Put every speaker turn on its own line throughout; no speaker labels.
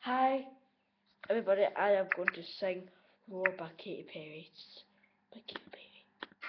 Hi, everybody. I am going to sing Roar by Katy Perry. It's by Katy Perry.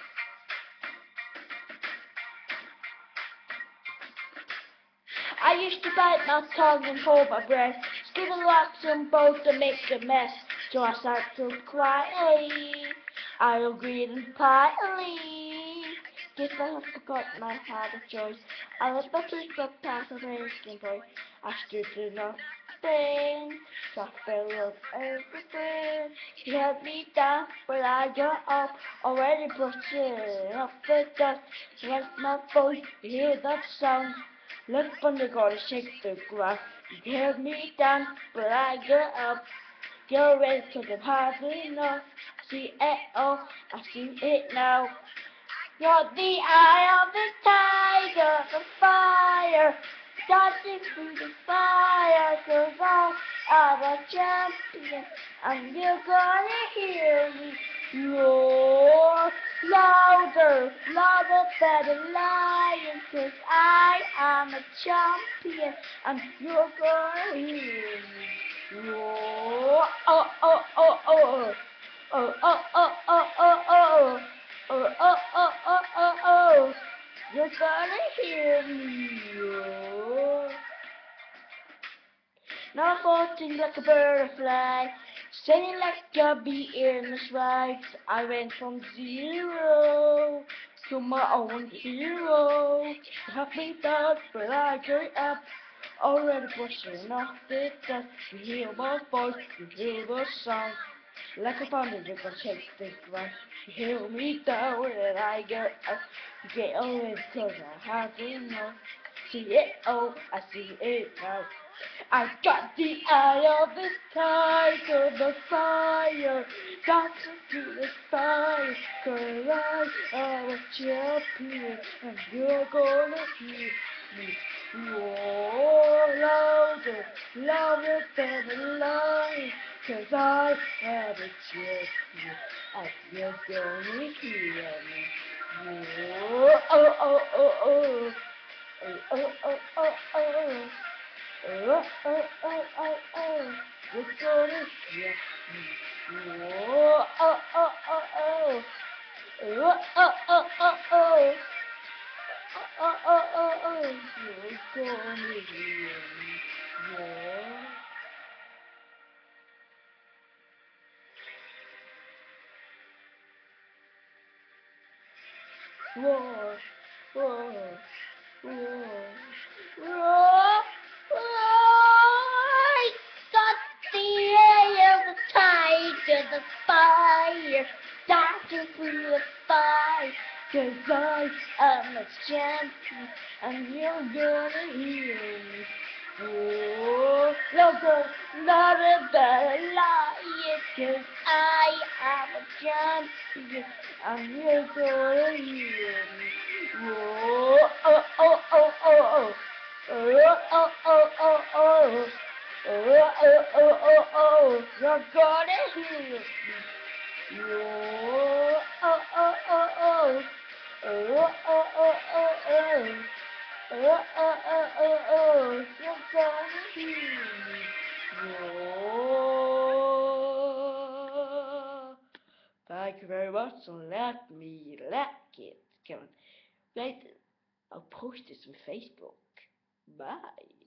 I used to bite my tongue and hold my breath, skin the rocks and both to make a mess. So I sat so quietly, I agreed and politely. Guess I have forgotten my hard of choice. I let my first book pass a racing boy. I stood in nothing, so I fell off everything. He held me down, but I got up, already brushing off the dust. Like my voice, you hear that sound. Left from the ground, shake the ground. You held me down, but I got up. Get ready, cause I'm hardly enough. See it all, I see it now. You're the eye of the tiger, the fire, dodging through the fire, cause I'm a champion, and you're gonna hear me roar louder, louder than a lion, cause I am a champion, and you're gonna hear me roar. Oh, oh, oh, oh, oh, oh, oh, oh, oh, oh. Oh, oh, oh, oh, oh, oh, you're gonna hear me roar. Now I'm floating like a butterfly, sailing like a bee in the stripes. I went from zero to my own hero. You have me down, but I get up. Already brushing off the dust. You hear my voice, you hear the sound. Like a thunder, you're gonna shake this ground. You hear me down and I get up. You get away cause I have enough. See it, oh, I see it now. I got the eye of the tiger, the fire, dancing through the fire. Cause I am a champion, and you're gonna hear me roar louder, louder than a lion. Cause I am a champion, and you're gonna hear me roar. Oh, oh, oh, oh, oh, oh, oh, oh, oh. Oh, oh, oh, oh, oh, you're gonna hear me. Oh, oh, oh, oh, oh. Oh, oh, oh, oh, oh. Oh, oh, oh, oh, you're gonna hear me. Roar, roar, roar, roar, roar. Got the air of the tiger, the fire, dancing through the fire. Cause I am a champion, and you're gonna hear me. Oh, logo, louder than a lion. Cause I am a champion, and you're gonna hear me. Oh, oh, oh, oh, oh, oh. Oh, oh, oh, oh, oh. Oh, oh, oh, oh, oh. You're gonna hear me. Oh, oh, oh, oh, oh. Oh, oh, oh, oh, oh. Oh, oh, oh, oh, oh. You're gonna hear me. Oh. Thank you very much, and let me like it. Come on. Right, I'll post this on Facebook. Bye.